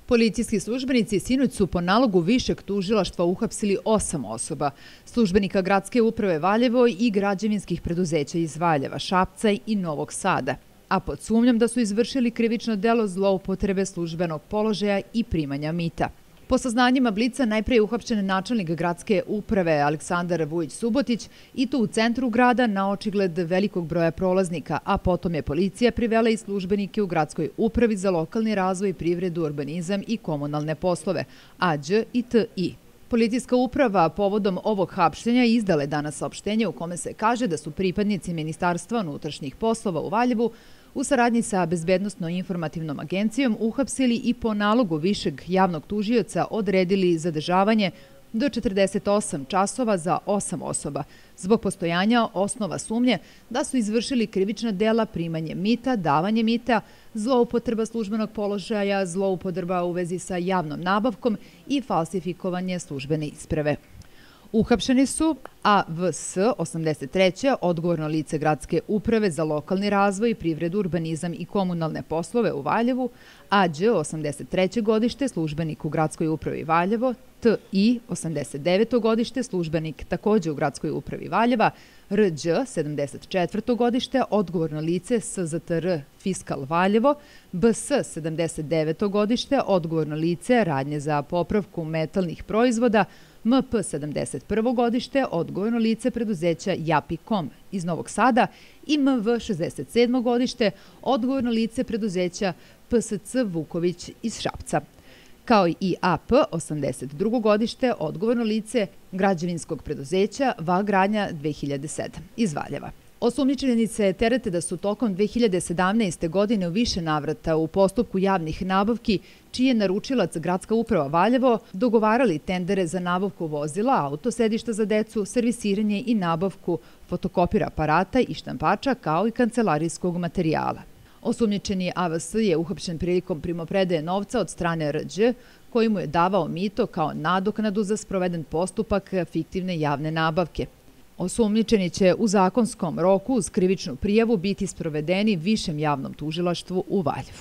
Policijski službenici sinoć su po nalogu višeg tužilaštva uhapsili 8 osoba, službenika Gradske uprave Valjevo i građevinskih preduzeća iz Valjeva, Šapca i Novog Sada, a pod sumnjom da su izvršili krivično delo zloupotrebe službenog položaja i primanja mita. Po saznanjima Blica najpre je uhapšen načelnik Gradske uprave Aleksandar Vujić-Subotić i to u centru grada na očigled velikog broja prolaznika, a potom je policija privela i službenike u Gradskoj upravi za lokalni razvoj, privredu, urbanizam i komunalne poslove, Ađ i TI. Policijska uprava povodom ovog hapšenja izdala je danas saopštenje u kome se kaže da su pripadnici Ministarstva unutrašnjih poslova u Valjevu u saradnji sa Bezbednosno-informativnom agencijom uhapsili i po nalogu višeg javnog tužioca odredili zadržavanje do 48 časova za 8 osoba zbog postojanja osnova sumnje da su izvršili krivična dela primanje mita, davanje mita, zloupotreba službenog položaja, zloupotreba u vezi sa javnom nabavkom i falsifikovanje službene isprave. Uhapšeni su AVS 83. odgovorno lice Gradske uprave za lokalni razvoj, privredu, urbanizam i komunalne poslove u Valjevu, Ađ 83. godište, službenik u Gradskoj upravi Valjevo, TI 89. godište, službenik takođe u Gradskoj upravi Valjeva, Rđ 74. godište, odgovorno lice SZTR Fiskal Valjevo, BS 79. godište, odgovorno lice radnje za popravku metalnih proizvoda, MP 71. godište, odgovorno lice preduzeća Japi.com iz Novog Sada i MV 67. godište, odgovorno lice preduzeća PSC Vuković iz Šapca, kao i AP 82. godište, odgovorno lice građevinskog preduzeća VA Gradnja 2007 iz Valjeva. Osumnjičenice terete da su tokom 2017. godine u više navrata u postupku javnih nabavki, čiji je naručilac Gradska uprava Valjevo, dogovarali tendere za nabavku vozila, autosedišta za decu, servisiranje i nabavku fotokopira aparata i štampača, kao i kancelarijskog materijala. Osumnjičeni AVS je uhapšen prilikom primopredaje novca od strane Rđ, koji mu je davao mito kao nadoknadu za sproveden postupak fiktivne javne nabavke. Osumnjičeni će u zakonskom roku uz krivičnu prijavu biti sprovedeni Višem javnom tužilaštvu u Valjevu.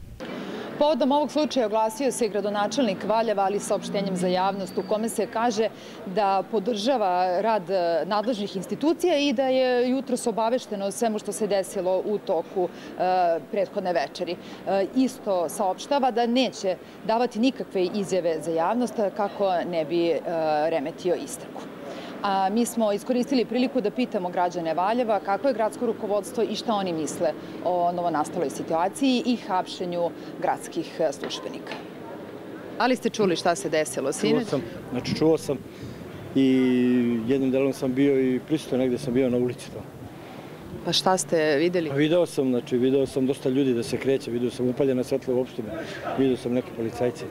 Povodom ovog slučaja oglasio se gradonačelnik Valjeva, ali saopštenjem za javnost u kome se kaže da podržava rad nadležnih institucija i da je jutros obavešteno o svemu što se desilo u toku prethodne večeri. Isto saopštava da neće davati nikakve izjave za javnost kako ne bi remetio istragu. A mi smo iskoristili priliku da pitamo građane Valjeva kako je gradsko rukovodstvo i šta oni misle o novonastaloj situaciji i hapšenju gradskih službenika. Ali ste čuli šta se desilo sinoć? Čuo sam i jednim delom sam bio i prisutan, negde sam bio na ulici. Pa šta ste videli? Video sam dosta ljudi da se kreće, video sam upaljena svetla uopšte, video sam neke policajce.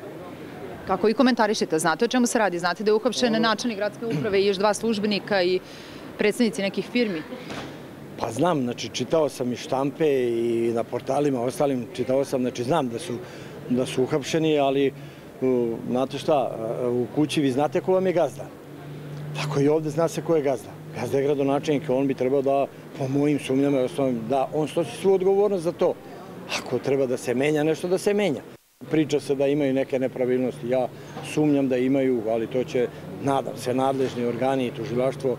Kako vi komentarišete? Znate o čemu se radi? Znate da je uhapšen načelnik Gradske uprave i još 2 službenika i predstavnici nekih firmi? Pa znam, čitao sam i štampe i na portalima ostalim, čitao sam, znam da su uhapšeni, ali znate šta, u kući vi znate ko vam je gazda. Tako i ovde zna se ko je gazda. Gazda je gradonačelnik, on bi trebao da, po mojim sumnjama, da on snosi svu odgovornost za to. Ako treba da se menja nešto, da se menja. Priča se da imaju neke nepravilnosti, ja sumnjam da imaju, ali to će, nadam se, nadležni organi i tužilaštvo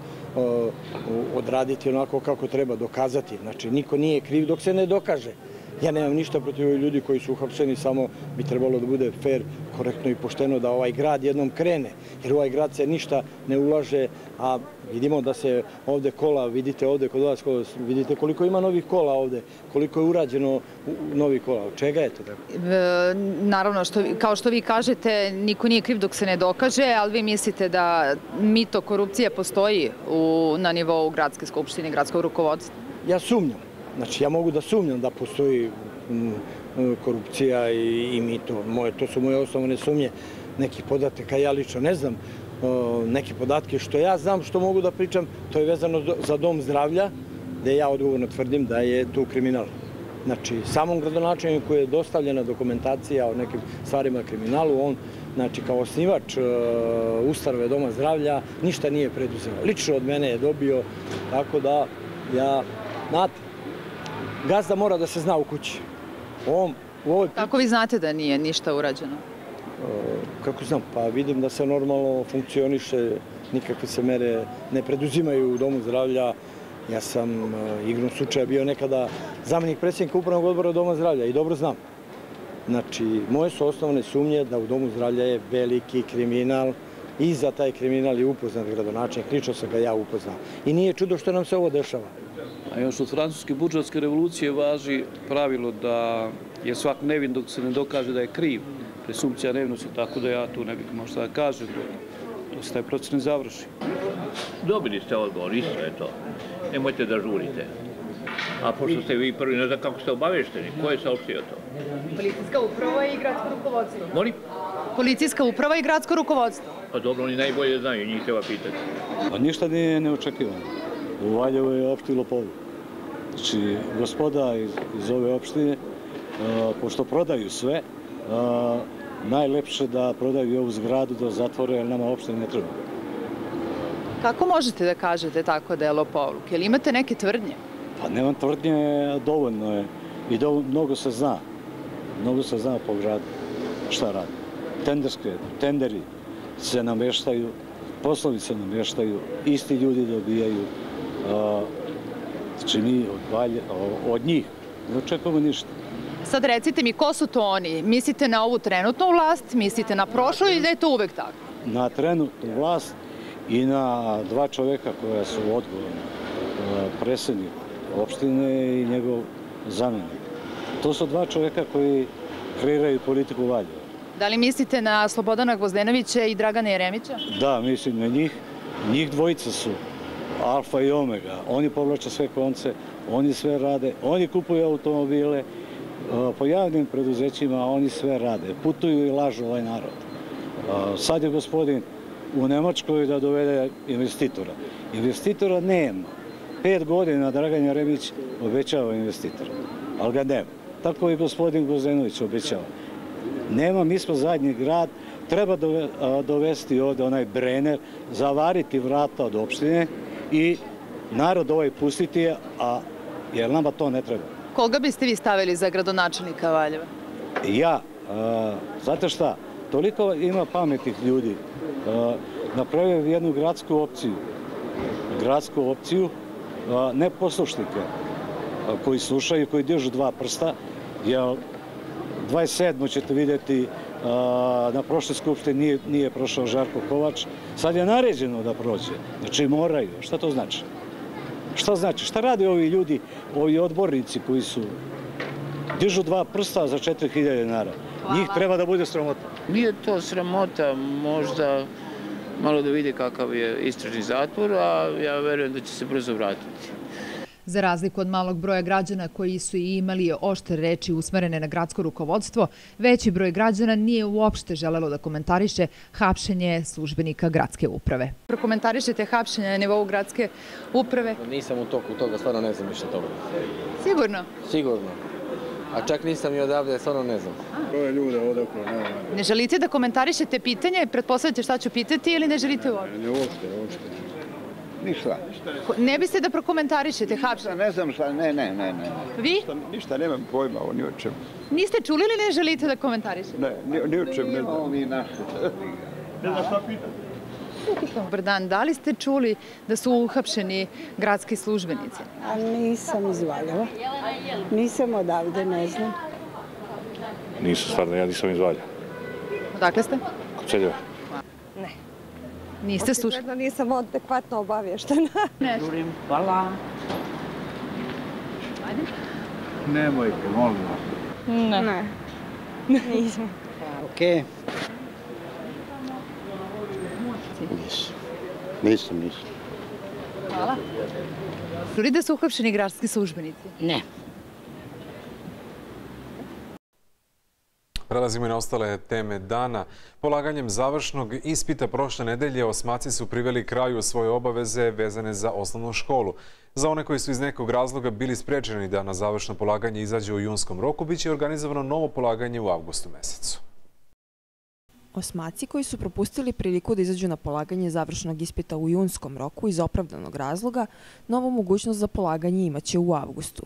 odraditi onako kako treba, dokazati. Znači, niko nije kriv dok se ne dokaže. Ja nemam ništa protiv ovih ljudi koji su uhapšeni, samo bi trebalo da bude fair, korektno i pošteno da ovaj grad jednom krene, jer ovaj grad se ništa ne ulaže, a vidimo da se ovde kola, vidite ovde kod vas, vidite koliko ima novih kola ovde, koliko je urađeno novih kola, od čega je to tako? Naravno, kao što vi kažete, niko nije kriv dok se ne dokaže, ali vi mislite da mito, korupcija postoji na nivou Gradske skupštine, gradskog rukovodstva? Ja sumnjam. Znači, ja mogu da sumnjam da postoji korupcija i mito. To su moje osnovne sumnje nekih podataka. Ja lično ne znam neke podatke. Što ja znam, što mogu da pričam, to je vezano za dom zdravlja, gde ja odgovorno tvrdim da je tu kriminal. Znači, samom gradonačelniku je dostavljena dokumentacija o nekim stvarima kriminalu. On, znači, kao osnivač ustanove doma zdravlja, ništa nije preduzeo. Lično od mene je dobio, tako da ja, znate, gazda mora da se zna u kući. On Kako vi znate da nije ništa urađeno? Kako znam, pa vidim da se normalno funkcioniše, nikakve se mere ne preduzimaju u Domu zdravlja. Ja sam igrom slučaja bio nekada zamenik predsjednika upravnog odbora Doma zdravlja i dobro znam. Znači, moje su osnovne sumnje da u Domu zdravlja je veliki kriminal i za taj kriminal je upoznat gradonačelnik, lično sam ga ja upoznao. I nije čudo što nam se ovo dešava. A još od francuske buržoaske revolucije važi pravilo da je svak nevin dok se ne dokaže da je kriv. Presumpcija nevinosti, tako da ja tu ne bih možda da kažem da se taj proces ne završi. Dobili ste odgovor, isto je to. Nemojte da žurite. A pošto ste vi prvi, ne znam kako ste obavešteni, ko je saopštio to? Policijska uprava i gradsko rukovodstvo. Molim? Policijska uprava i gradsko rukovodstvo. Pa dobro, oni najbolje znaju, njih treba pitati. Pa ništa nije neočekivano. U Valjevu je opštini lopovi. Znači, gospoda iz ove opštine, pošto prodaju sve, najlepše da prodaju ovu zgradu, da zatvore, jer nama opštine ne treba. Kako možete da kažete tako da je lopovluk? Jel imate neke tvrdnje? Pa nemam tvrdnje, dovoljno je. I mnogo se zna. Mnogo se zna po gradu šta radi. Tenderi se nameštaju, poslovi se nameštaju, isti ljudi dobijaju. Znači mi od njih ne očekujemo ništa. Sad recite mi, ko su to oni? Mislite na ovu trenutnu vlast, mislite na prošlu ili da je to uvek tako? Na trenutnu vlast i na dva čoveka koja su odgovorni. Predsjednik opštine i njegov zamenik. To su dva čoveka koji kreiraju politiku Valjeva. Da li mislite na Slobodana Gvozdenovića i Dragana Jeremića? Da, mislim na njih. Njih dvojica su alfa i omega. Oni povlače sve konce, oni sve rade, oni kupuju automobile, po javnim preduzećima oni sve rade. Putuju i lažu ovaj narod. Sad je gospodin u Nemačkoj da dovede investitora. Investitora nema. 5 godina Dragan Jeremić obećava investitora, ali ga nema. Tako i gospodin Gvozdenović obećava. Nema, mi smo zadnji grad, treba dovesti ovde onaj Brenner, zavariti vrata od opštine i narod ovaj pustiti, jer nama to ne treba. Koga biste vi stavili za gradonačelnika Valjeva? Ja, znate šta, toliko ima pametnih ljudi, napravio jednu gradsku opciju, ne poslušnike koji slušaju, koji dižu dva prsta, jer 27. ćete vidjeti na prošloj skupštini nije prošao Žarko Kovač, sad je naređeno da prođe, znači moraju. Šta to znači? Šta znači? Šta rade ovi ljudi, ovi odbornici koji su dižu dva prsta za 4.000 dinara? Njih treba da bude sramota. Nije to sramota, možda malo da vidi kakav je istražni zatvor, a ja verujem da će se brzo vratiti. Za razliku od malog broja građana koji su i imali oštre reči usmerene na gradsko rukovodstvo, veći broj građana nije uopšte želelo da komentariše hapšenje službenika gradske uprave. Prokomentarišete hapšenje na nivou gradske uprave? Nisam u toku toga, stvarno ne znam ništa toga. Sigurno? Sigurno. A čak nisam i odavde, stvarno ne znam. Koje ljude odakle, nema. Ne želite da komentarišete pitanje, pretpostavljate šta ću pitati ili ne želite uopšte? Ne uopšte. Ništa. Ne biste da prokomentarišete hapšenje? Ne znam šta, ne. Vi? Ništa, nemam pojma o ni o čemu. Niste čuli ili ne želite da komentarišete? Ne, ni o čemu ne znam. Ne znam šta pitati. Dobar dan, da li ste čuli da su uhapšeni gradski službenici? A nisam iz Valjeva. Nisam odavde, ne znam. Nisam stvarno, ja nisam iz Valjeva. Odakle ste? Koceljeva. Ne. Niste slušali? Očigledno nisam adekvatno obavještena. Ne. Žurim, hvala. Nemojte, molim vas. Ne. Nisam. Okej. Nisam. Hvala. Čuli da su uhapšeni gradski službenici? Ne. Prelazimo i na ostale teme dana. Polaganjem završnog ispita prošle nedelje osmaci su priveli kraju svoje obaveze vezane za osnovnu školu. Za one koji su iz nekog razloga bili sprečeni da na završno polaganje izađu u junskom roku, biće organizovano novo polaganje u avgustu mesecu. Osmaci koji su propustili priliku da izađu na polaganje završnog ispita u junskom roku iz opravdanog razloga, novu mogućnost za polaganje imaće u avgustu.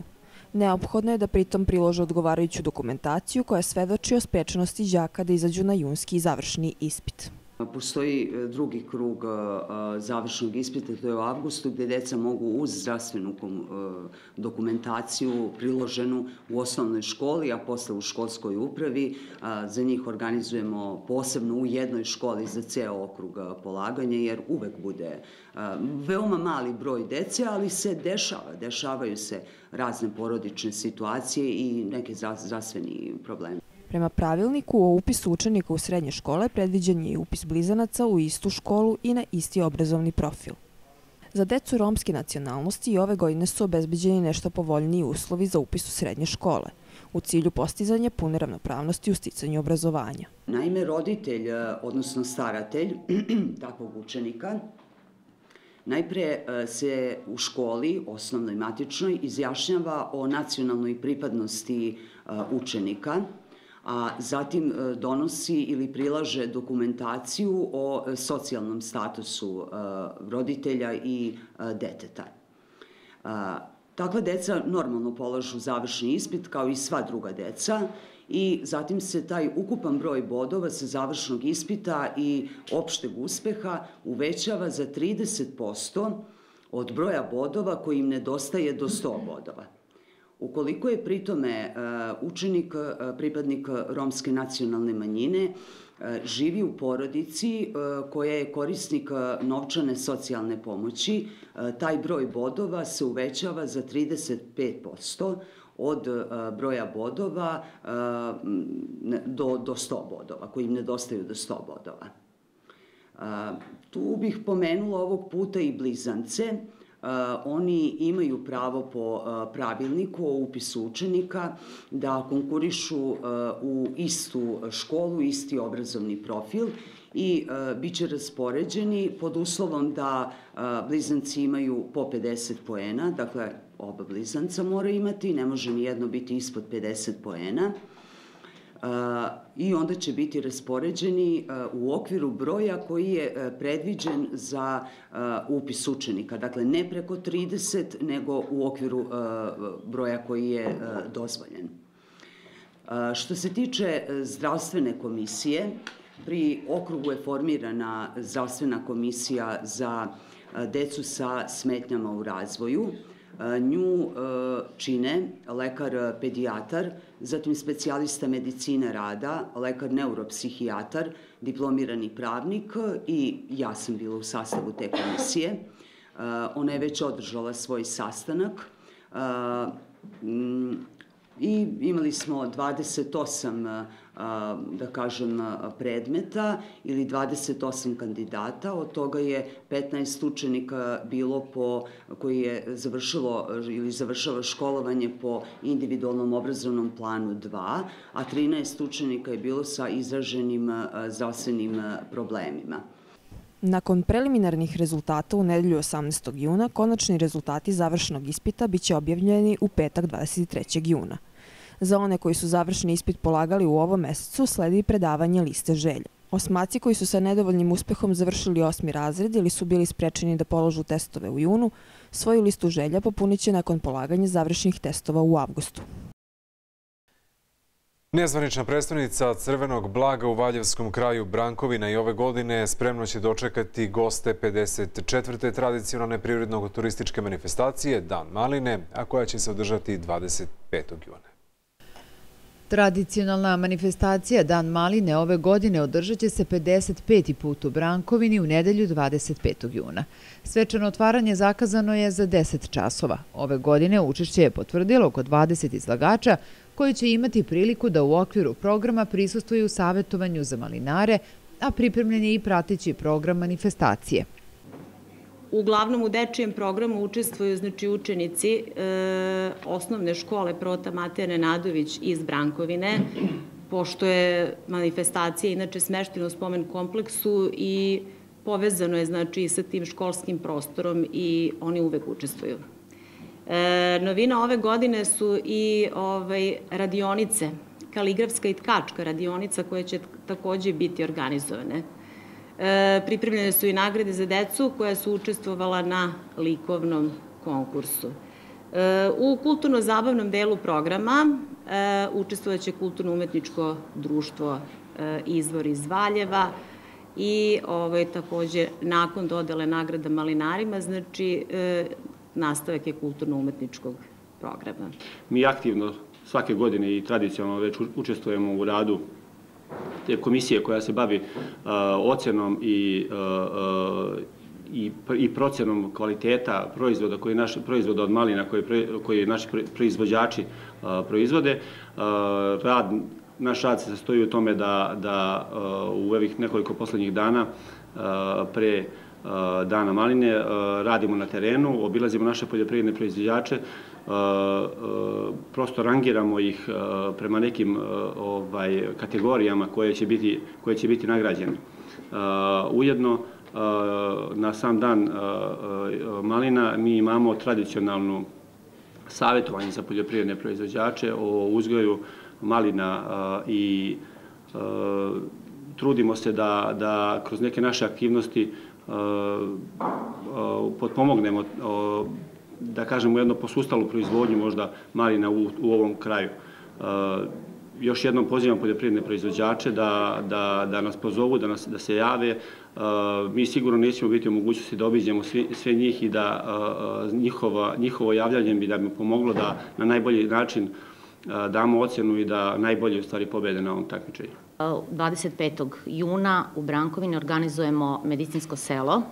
Neophodno je da pritom prilože odgovarajuću dokumentaciju koja svedoči o sprečenosti đaka da izađu na junski i završni ispit. Postoji drugi krug završnog ispita, to je u avgustu, gde deca mogu uz zdravstvenu dokumentaciju priloženu u osnovnoj školi, a posle u školskoj upravi. Za njih organizujemo posebno u jednoj školi za ceo okrug polaganja, jer uvek bude veoma mali broj dece, ali se dešavaju se razne porodične situacije i neke zdravstveni problemi. Prema pravilniku o upisu učenika u srednje škole predviđen je i upis blizanaca u istu školu i na isti obrazovni profil. Za decu romske nacionalnosti i ove godine su obezbeđeni nešto povoljniji uslovi za upis u srednje škole, u cilju postizanja pune ravnopravnosti u sticanju obrazovanja. Naime, roditelj, odnosno staratelj takvog učenika, najpre se u školi, osnovnoj matičnoj, izjašnjava o nacionalnoj pripadnosti učenika, a zatim donosi ili prilaže dokumentaciju o socijalnom statusu roditelja i deteta. Takva deca normalno polažu završni ispit kao i sva druga deca i zatim se taj ukupan broj bodova sa završnog ispita i opšteg uspeha uvećava za 30% od broja bodova koji im nedostaje do 100 bodova. Ukoliko je pritome učenik, pripadnik romske nacionalne manjine, živi u porodici koja je korisnik novčane socijalne pomoći, taj broj bodova se uvećava za 35% od broja bodova do 100 bodova, koji im nedostaju do 100 bodova. Tu bih pomenula ovog puta i blizance. Oni imaju pravo po pravilniku o upisu učenika da konkurišu u istu školu, isti obrazovni profil i bit će raspoređeni pod uslovom da blizanci imaju po 50 poena, dakle oba blizanca mora imati, ne može ni jedno biti ispod 50 poena. I onda će biti raspoređeni u okviru broja koji je predviđen za upis učenika. Dakle, ne preko 30, nego u okviru broja koji je dozvoljen. Što se tiče zdravstvene komisije, pri okrugu je formirana zdravstvena komisija za decu sa smetnjama u razvoju. Nju čine lekar pedijatar, zatim specijalista medicine rada, lekar neuropsihijatar, diplomirani pravnik i ja sam bila u sastavu te komisije. Ona je već održala svoj sastanak i imali smo 28 da kažem, predmeta ili 28 kandidata, od toga je 15 učenika bilo koji je završilo ili završava školovanje po individualnom obrazovnom planu 2, a 13 učenika je bilo sa izraženim zdravstvenim problemima. Nakon preliminarnih rezultata u nedelju 18. juna, konačni rezultati završnog ispita biće objavljeni u petak 23. juna. Za one koji su završni ispit polagali u ovom mesecu sledi predavanje liste želja. Osmaci koji su sa nedovoljnim uspehom završili 8. razred ili su bili sprečeni da položu testove u junu, svoju listu želja popunit će nakon polaganja završnih testova u avgustu. Nezvanična predstavnica Crvenog blaga u Valjevskom kraju Brankovina i ove godine spremno će dočekati goste 54. tradicionalne prirodno-turističke manifestacije Dan maline, a koja će se održati 25. juna. Tradicionalna manifestacija Dan maline ove godine održat će se 55. put u Brankovini u nedelju 25. juna. Svečano otvaranje zakazano je za 10 časova. Ove godine učešće je potvrdilo oko 20 izlagača koji će imati priliku da u okviru programa prisustvuju savjetovanju za malinare, a pripremljen je i prateći program manifestacije. Uglavnom u dečijem programu učestvuju učenici osnovne škole Prota Mateja Nenadović iz Brankovine, pošto je manifestacija inače smeštena u spomen kompleksu i povezano je sa tim školskim prostorom i oni uvek učestvuju. Novina ove godine su i radionice, kaligrafska i tkačka radionica koje će takođe biti organizovane. Pripremljene su i nagrade za decu koja su učestvovala na likovnom konkursu. U kulturno-zabavnom delu programa učestvovaće Kulturno-umetničko društvo Izvor iz Valjeva i takođe nakon dodele nagrada malinarima, znači nastavak je kulturno-umetničkog programa. Mi aktivno svake godine i tradicionalno već učestvujemo u radu te komisije koja se bavi ocenom i procenom kvaliteta proizvoda proizvoda od malina koje naši proizvođači proizvode. Naš rad se sastoji u tome da u ovih nekoliko poslednjih dana pre Dana maline radimo na terenu, obilazimo naše poljoprivredne proizvođače, prosto rangiramo ih prema nekim kategorijama koje će biti nagrađene. Ujedno, na sam dan malina mi imamo tradicionalnu savjetovanje za poljoprivredne proizvođače o uzgoju malina i trudimo se da kroz neke naše aktivnosti potpomognemo, da kažemo, jedno posustalu proizvodnju možda malina u ovom kraju. Još jednom pozivam poljoprivredne proizvođače da nas pozovu, da se jave. Mi sigurno nećemo biti u mogućnosti da obiđemo sve njih i da njihovo javljanje bi da mi pomoglo da na najbolji način damo ocjenu i da najbolje u stvari pobede na ovom takmičenju. 25. juna u Brankovini organizujemo medicinsko selo.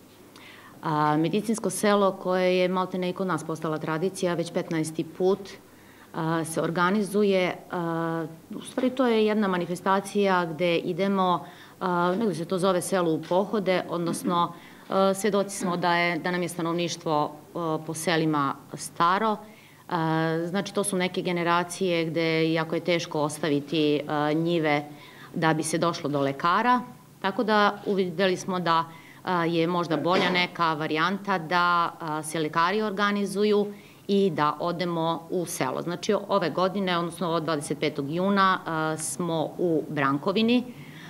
Medicinsko selo koje je maltene i kod nas postala tradicija, već 15. put se organizuje. U stvari to je jedna manifestacija gde idemo, nego se to zove selo u pohode, odnosno svedoci smo da nam je stanovništvo po selima staro. Znači, to su neke generacije gde jako je teško ostaviti njive da bi se došlo do lekara, tako da uvideli smo da je možda bolja neka varijanta da se lekari organizuju i da odemo u selo. Znači, ove godine, odnosno od 25. juna, smo u Brankovini.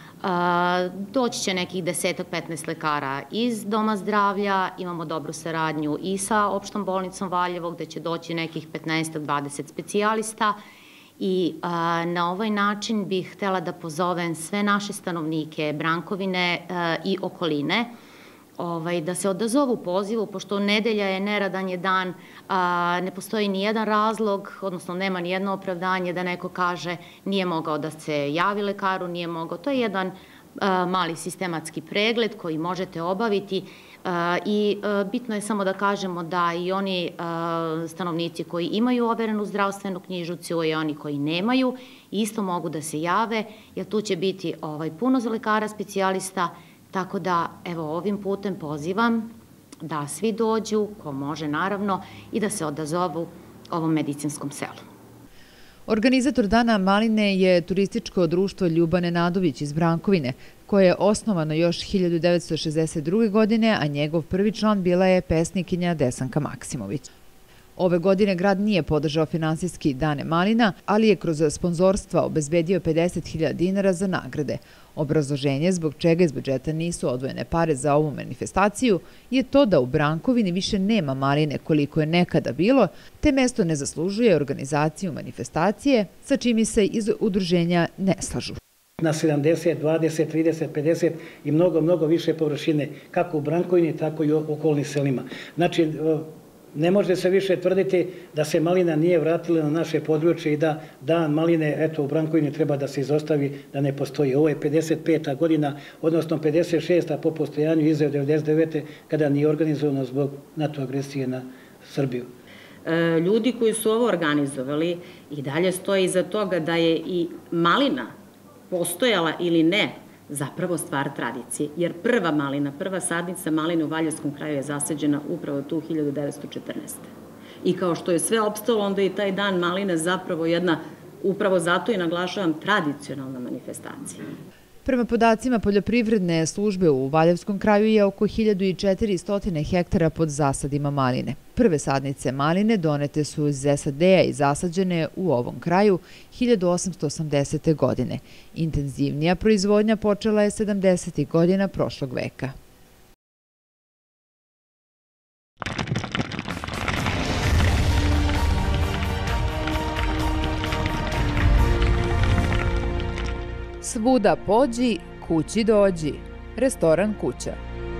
Doći će nekih 10-15 lekara iz Doma zdravlja, imamo dobru saradnju i sa Opštom bolnicom Valjevo, gde će doći nekih 15-20 specijalista i na ovaj način bih htela da pozovem sve naše stanovnike Brankovine i okoline, da se odazovu pozivu, pošto nedelja je, neradan je dan, ne postoji ni jedan razlog, odnosno nema ni jedno opravdanje da neko kaže nije mogao da se javi lekaru, nije mogao. To je jedan mali sistematski pregled koji možete obaviti i bitno je samo da kažemo da i oni stanovnici koji imaju overenu zdravstvenu knjižicu i oni koji nemaju isto mogu da se jave, jer tu će biti puno za lekara specijalista. Tako da, evo, ovim putem pozivam da svi dođu, ko može naravno, i da se odazovu ovom medicinskom selu. Organizator Dana maline je turističko društvo Ljubane Nadović iz Brankovine, koje je osnovano još 1962. godine, a njegov prvi član bila je pesnikinja Desanka Maksimović. Ove godine grad nije podržao finansijski Dane malina, ali je kroz sponzorstva obezbedio 50.000 dinara za nagrade. Obrazloženje zbog čega iz budžeta nisu odvojene pare za ovu manifestaciju je to da u Brankovini više nema maline koliko je nekada bilo, te mesto ne zaslužuje organizaciju manifestacije, sa čimi se iz udruženja ne slažu. Na 70, 20, 30, 50 i mnogo više površine, kako u Brankovini, tako i u okolnim selima. Znači, ne može se više tvrditi da se malina nije vratila na naše područje i da Dan maline, eto, u Brankovini treba da se izostavi, da ne postoji. Ovo je 55. godina, odnosno 56. po postojanju iza 99. kada nije organizovano zbog NATO agresije na Srbiju. Ljudi koji su ovo organizovali i dalje stoje iza toga da je i malina postojala ili ne zapravo stvar tradicije, jer prva malina, prva sadnica maline u Valjevskom kraju je zasađena upravo tu 1914. I kao što je sve opstalo, onda i taj Dan maline zapravo jedna, upravo zato i naglašavam, tradicionalna manifestacija. Prema podacima poljoprivredne službe u Valjevskom kraju je oko 1400 hektara pod zasadima maline. Prve sadnice maline donete su iz SAD-a i zasađene u ovom kraju 1880. godine. Intenzivnija proizvodnja počela je 70. godina prošlog veka. Svuda pođi, kući dođi. Restoran Kuća.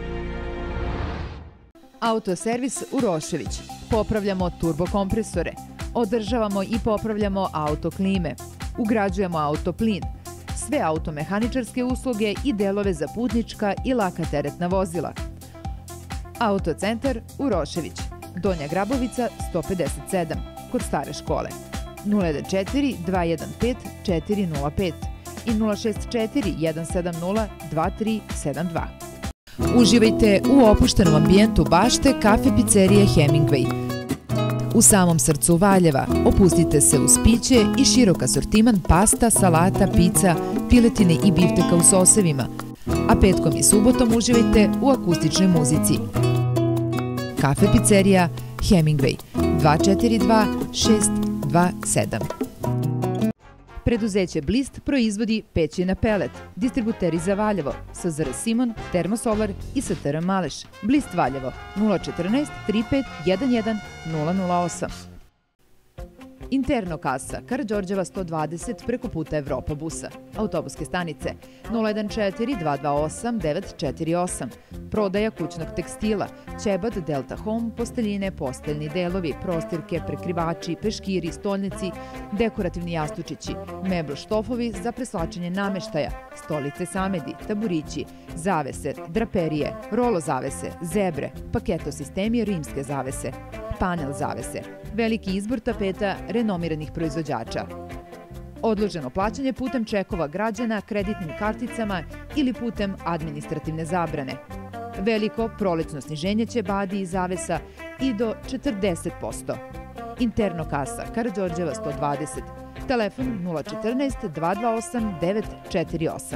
Autoservis Urošević. Popravljamo turbokompresore. Održavamo i popravljamo autoklime. Ugrađujemo autoplin. Sve automehaničarske usluge i delove za putnička i laka teretna vozila. Autocentar Urošević. Donja Grabovica 157. Kod stare škole. 014 215 405 i 064 170 2372. Uživajte u opuštenom ambijentu bašte kafe pizzerije Hemingway. U samom srcu Valjeva opustite se uz piće i širok asortiman pasta, salata, pizza, piletine i bifteka u sosevima, a petkom i subotom uživajte u akustičnoj muzici. Kafe pizzerija Hemingway 242 627. Preduzeće Blist proizvodi peći na pelet, distributeri za Valjevo, SZR Simon, Termosolar i STR Maleš. Blist Valjevo 014 35 11 008. Interno kasa, Karađorđeva 120 preko puta Evropa busa. Autobuske stanice 014 228 948. Prodaja kućnog tekstila, ćebad, Delta Home, posteljine, posteljni delovi, prostirke, prekrivači, peškiri, stolnici, dekorativni jastučići, meblo štofovi za preslačenje nameštaja, stolice samedi, taburići, zavese, draperije, rolo zavese, zebre, paketosistemi, rimske zavese, panel zavese, veliki izbor tapeta renomiranih proizvođača. Odloženo plaćanje putem čekova građana, kreditnim karticama ili putem administrativne zabrane. Veliko prolećno sniženje ćebadi i zavesa i do 40%. Interno kasa, Karađorđeva 120. Telefon 014 228 948.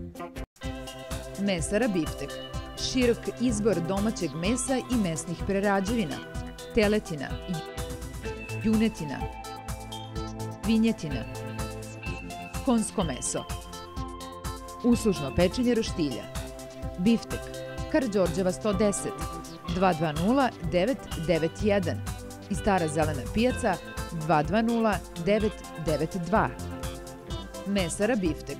Mesara Biftek. Širok izbor domaćeg mesa i mesnih prerađevina. Teletina, junetina, vinjetina, konjsko meso, uslužno pečenje roštilja, biftek, Karađorđeva 110, 220 991 i Stara zelena pijaca 220 992. Mesara Biftek.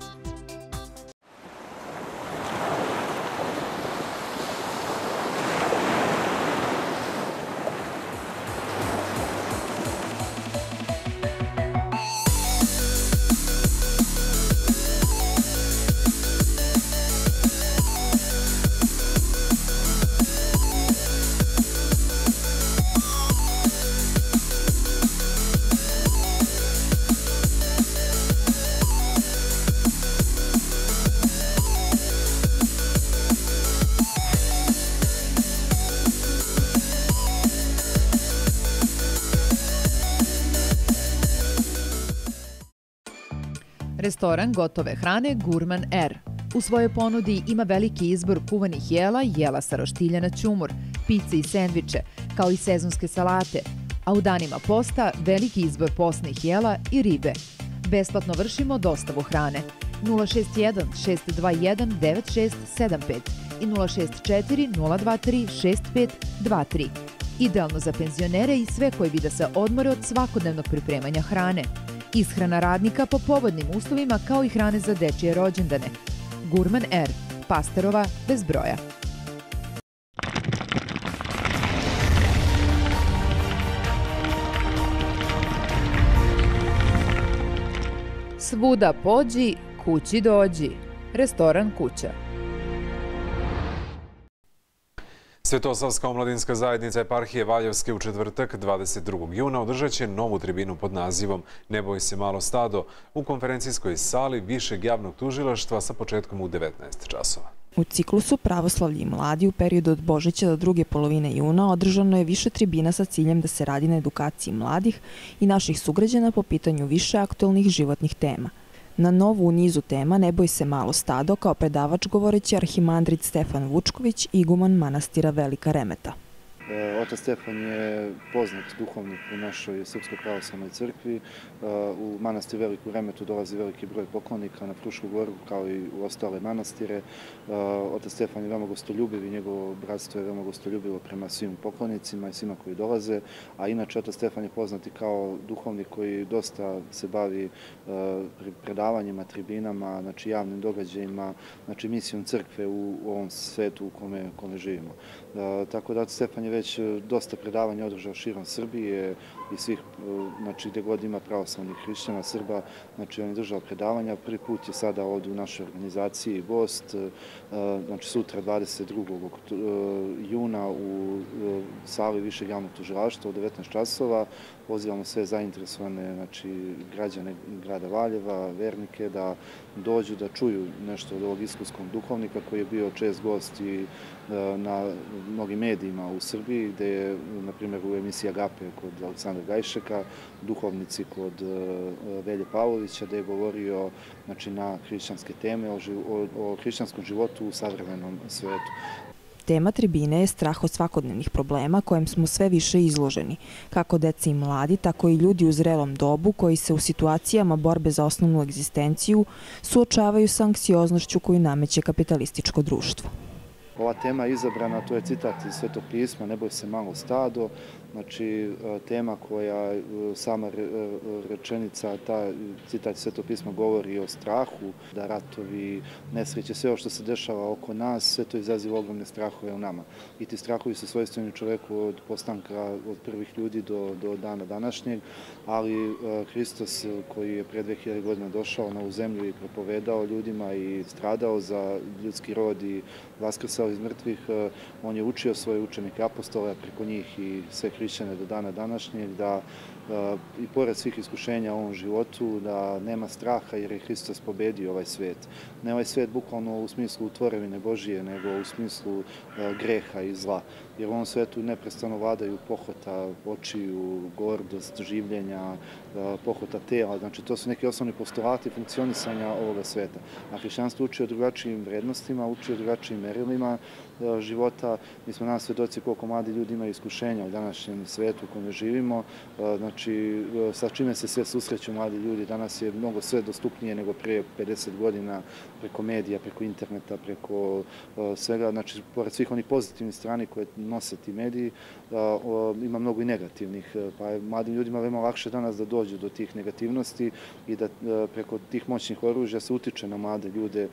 Restoran gotove hrane Gurman Air. U svojoj ponudi ima veliki izbor kuvanih jela, jela sa roštilja na ćumur, pice i sendviče, kao i sezonske salate, a u danima posta veliki izbor postnih jela i ribe. Besplatno vršimo dostavu hrane 061 621 9675 i 064 023 6523. Idealno za penzionere i sve koji bi da se odmore od svakodnevnog pripremanja hrane. Ishrana radnika po povoljnim uslovima kao i hrane za dečije rođendane. Gurman Air, Pastorova bez broja. Svuda pođi, kući dođi. Restoran Kuća. Svetosavska omladinska zajednica eparhije Valjevske u četvrtak 22. juna održat će novu tribinu pod nazivom Ne boj se malo stado u konferencijskoj sali Višeg javnog tužilaštva sa početkom u 19 časova. U ciklusu Pravoslavlje i mladi u periodu od Božića do druge polovine juna održano je više tribina sa ciljem da se radi na edukaciji mladih i naših sugrađana po pitanju više aktualnih životnih tema. Na novu u nizu tema Ne boj se malo stado kao predavač govoreći arhimandrit Stefan Vučković, iguman manastira Velika Remeta. Otac Stefan je poznat duhovnik u našoj Srpskoj pravoslavnoj crkvi. U manastir Veliku Remetu dolazi veliki broj poklonika, na Frušku goru kao i u ostale manastire. Otac Stefan je veoma gostoljubiv i njegovo bratstvo je veoma gostoljubivo prema svim poklonicima i svima koji dolaze. A inače, Otac Stefan je poznat i kao duhovnik koji dosta se bavi predavanjima, tribinama, znači javnim događajima, znači misijom crkve u ovom svetu u kome živimo. Tako da Otac Stefan je već dosta predavanja održao širom Srbije i svih, znači gde god ima pravoslavnih hrišćana, Srba, znači on je držao predavanja. Prvi put je sada ovdje u našoj organizaciji gost, znači sutra 22. juna u sali Višeg javnog tužilaštva u 19 časova. Pozivamo sve zainteresovane, znači građane grada Valjeva, vernike, da dođu da čuju nešto od ovog iskusnog duhovnika koji je bio čest gost i na mnogim medijima u Srbiji, gde je, na primjer, u emisiji Agape kod Aleksandra Gajšeka, duhovnici kod Velje Pavlovića, gde je govorio na hrišćanske teme, o hrišćanskom životu u savremenom svetu. Tema tribine je strah od svakodnevnih problema kojem smo sve više izloženi, kako deca i mladi, tako i ljudi u zrelom dobu koji se u situacijama borbe za osnovnu egzistenciju suočavaju sa anksioznošću koju nameće kapitalističko društvo. Ova tema je izabrana, to je citat iz Svetog pisma, ne boj se malo stado, znači tema koja sama rečenica, ta citat iz Svetog pisma govori o strahu, da ratovi, nesreće, sve ovo što se dešava oko nas, sve to izaziva ogromne strahove u nama. I ti strahovi su svojstveni čoveku od postanka, od prvih ljudi do dana današnjeg, ali Hristos koji je pre 2000 godina došao na ovu zemlju i propovedao ljudima i stradao za ljudski rod i vaskrsao iz mrtvih, on je učio svoje učenike apostole, preko njih i sve hrišćane do dana današnjeg, da i pored svih iskušenja u ovom životu, da nema straha jer je Hristos pobedio ovaj svet. Ne ovaj svet bukvalno u smislu tvorevine Božije, nego u smislu greha i zla. Jer u ovom svetu neprestano vladaju pohota očiju, gordost, življenja, pohota tela. Znači, to su neki osnovni postulati funkcionisanja ovoga sveta. A hrišćanstvo uči o drugačijim vrednostima, uči o drugačijim merilima života. Mi smo danas svedoci koliko mladi ljudi imaju iskušenja u današnjem svetu u kojem živimo. Znači, sa čime se sve susreću mladi ljudi. Danas je mnogo sve dostupnije nego prije 50 godina, preko medija, preko interneta, preko svega. Znači, pored svih onih pozitivnih strani koje nose ti mediji, ima mnogo i negativnih. Pa je mladim ljudima veoma lakše danas da dođu do tih negativnosti i da preko tih moćnih oružja se utiče na mlade ljude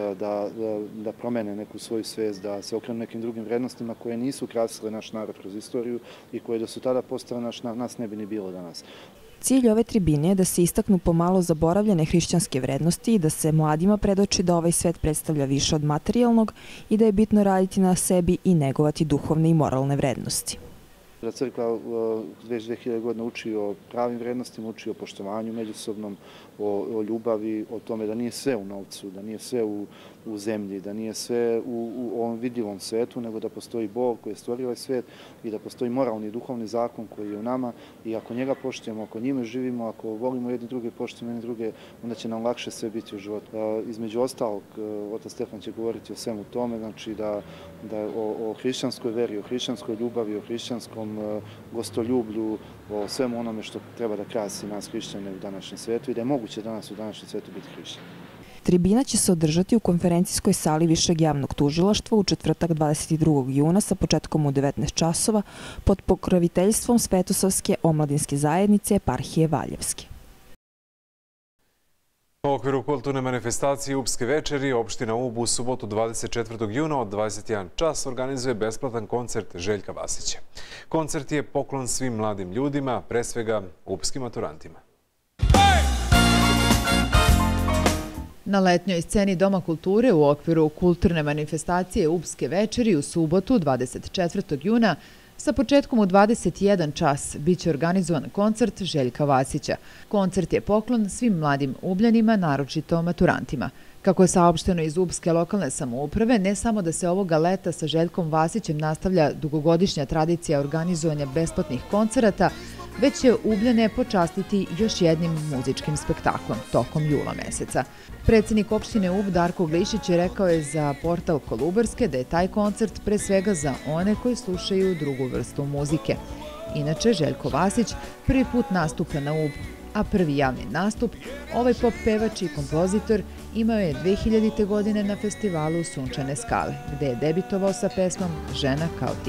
da promene neku svoju svest, da se okrenu nekim drugim vrednostima koje nisu krasile naš narod kroz istoriju i koje da su tada postale nas ne bi ni bilo danas. Cilj ove tribine je da se istaknu pomalo zaboravljene hrišćanske vrednosti i da se mladima predoči da ovaj svet predstavlja više od materijalnog i da je bitno raditi na sebi i negovati duhovne i moralne vrednosti. Da crkva već 2000 godina uči o pravim vrednostima, uči o poštovanju međusobnom, o ljubavi, o tome da nije sve u novcu, da nije sve u zemlji, da nije sve u ovom vidljivom svetu, nego da postoji Bog koji je stvorio ovaj svet i da postoji moralni i duhovni zakon koji je u nama i ako njega poštujemo, ako njime živimo, ako volimo jedni druge, poštujemo jedni druge, onda će nam lakše sve biti u životu. Između ostalog, Otac Stefan će govoriti o svemu tome, znači da o hrišćanskoj veri, o hrišćanskoj ljubavi, o hrišćanskom gostoljublju, o svemu onome što treba da krasi nas hrišćane u današnjem svetu i da je moguće danas u današnjem svetu biti hrišćan. Tribina će se održati u konferencijskoj sali Višeg javnog tužilaštva u četvrtak 22. juna sa početkom u 19 časova pod pokroviteljstvom Svetosavske omladinske zajednice eparhije Valjevske. U okviru kulturne manifestacije Upske večeri, opština Ub u subotu 24. juna od 21 čas organizuje besplatan koncert Željka Vasića. Koncert je poklon svim mladim ljudima, pre svega upskim maturantima. Na letnjoj sceni Doma kulture u okviru kulturne manifestacije Upske večeri u subotu 24. juna sa početkom u 21 čas biće organizovan koncert Željka Vasića. Koncert je poklon svim mladim Ubljanima, naročito maturantima. Kako je saopšteno iz Ubske lokalne samouprave, ne samo da se ovoga leta sa Željkom Vasićem nastavlja dugogodišnja tradicija organizovanja besplatnih koncerata, već će Ubljane počastiti još jednim muzičkim spektaklom tokom jula meseca. Predsjednik opštine Ub Darko Glišić rekao je za portal Kolubarske da je taj koncert pre svega za one koji slušaju drugu vrstu muzike. Inače, Željko Vasić prvi put nastupa na Ub, a prvi javni nastup ovaj pop pevač i kompozitor imao je 2000. godine na festivalu Sunčane skale, gde je debitovao sa pesmom Žena kao ti.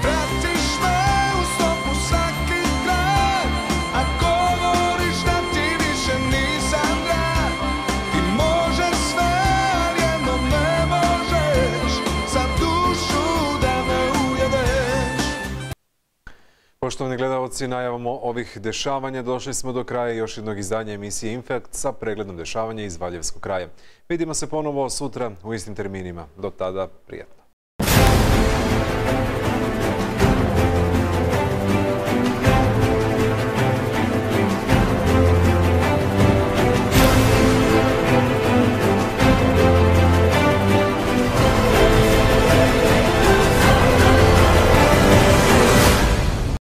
Poštovani gledalci, najavamo ovih dešavanja. Došli smo do kraja još jednog izdanja emisije Infakt sa pregledom dešavanja iz Valjevskog kraja. Vidimo se ponovo sutra u istim terminima. Do tada, prijatno.